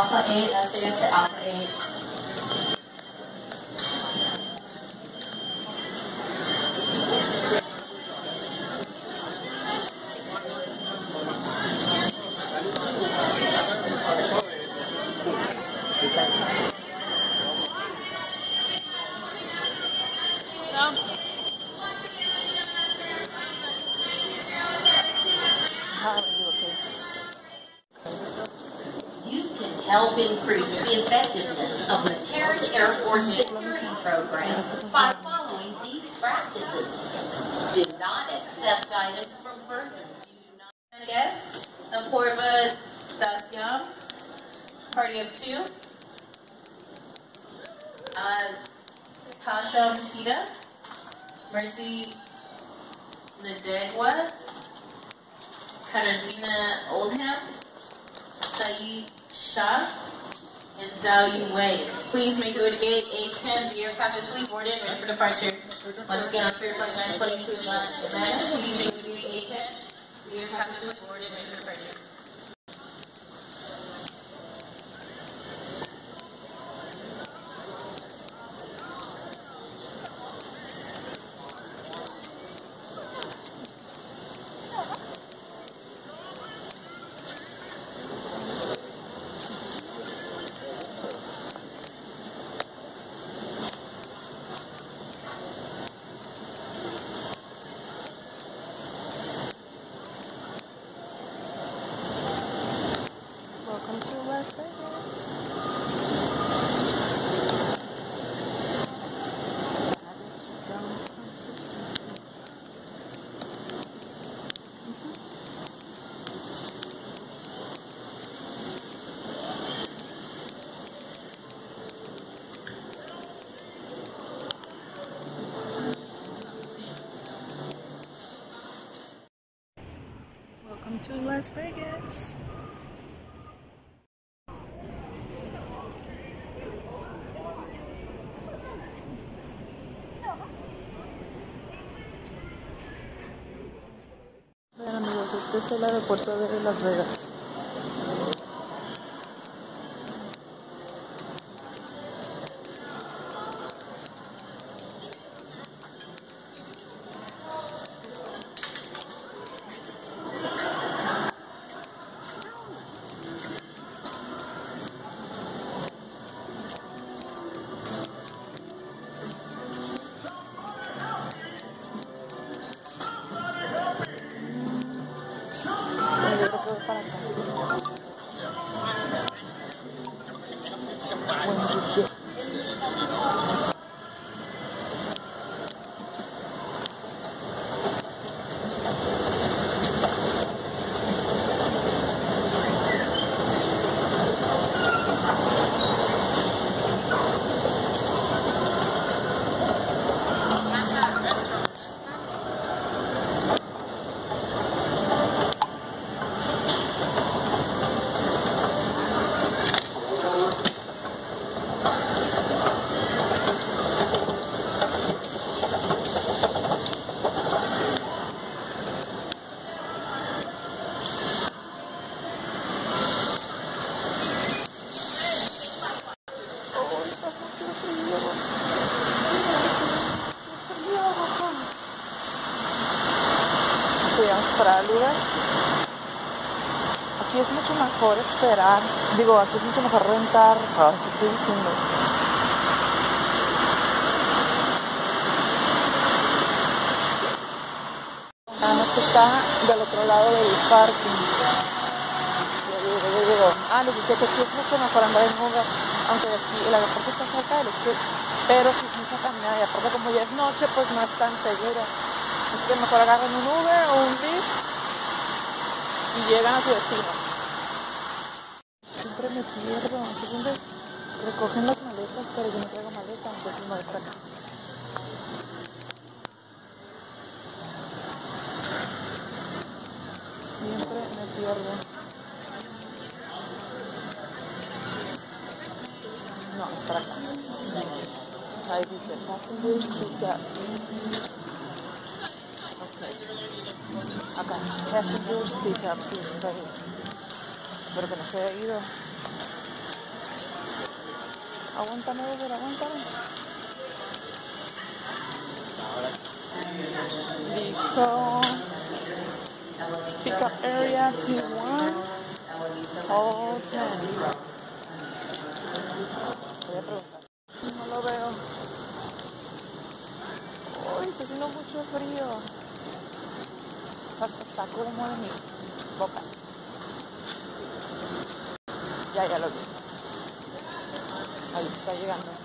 Alpha 8, SAS to Alpha 8. You can help increase the effectiveness of the Carriage Air Force Security Program by following these practices. Do not accept items from persons you do not guess. Apoorva Dasyam, party of 2. Tasha Machida, Mercy Nadegwa, Katarzyna Oldham, Saeed Shah, and Zhao Wei. Please make your way to gate 810. The aircraft is fully boarded, ready for departure. Once again, on Spirit Flight 922 Atlanta, please make your way to gate 810. The aircraft is fully boarded, ready for departure. Welcome to Las Vegas. Welcome to Las Vegas. Vean amigos, este es el aeropuerto de Las Vegas. Yo creo que voy para acá. Fui a Australia. Aquí es mucho mejor esperar. Digo, aquí es mucho mejor rentar. Ay, ¿qué estoy diciendo? Nada más que está del otro lado del parking. Yo digo, les decía que aquí es mucho mejor andar en Uber, aunque aquí el aeropuerto está cerca del strip, pero si es mucha caminada y aparte como ya es noche, pues no es tan seguro. Así que mejor agarran un Uber o un Lyft y llegan a su destino. Siempre me pierdo, aquí es donde recogen las maletas, pero yo no traigo maleta, entonces me voy para acá. Siempre me pierdo. No, es para acá. Ahí dice Passengers Pickup. Acá, Passengers Pickup, sí, es ahí. Espero que no se haya ido. Aguántame, Uber, aguántame. Dijo pickup area Q1 Hall 10. Voy a preguntar. No lo veo. Uy, está haciendo mucho frío. Hasta saco humo de mi boca. Ya lo vi. Ahí está llegando.